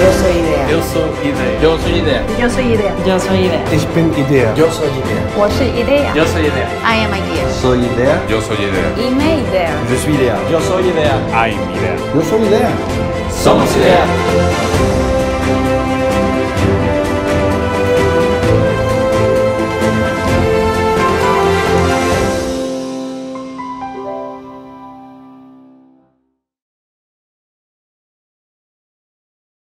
Yo soy Iidea. Eu sou Iidea. Yo soy Iidea. Yo soy Iidea. Yo soy Iidea. Ich bin Iidea. Eu sou Iidea. 我是 Iidea. Yo soy Iidea. I am Iidea. Soy Iidea. Eu sou Iidea. Ime Iidea. Je suis Iidea. Yo soy Iidea. I'm Iidea. Yo soy Iidea. Somos Iidea.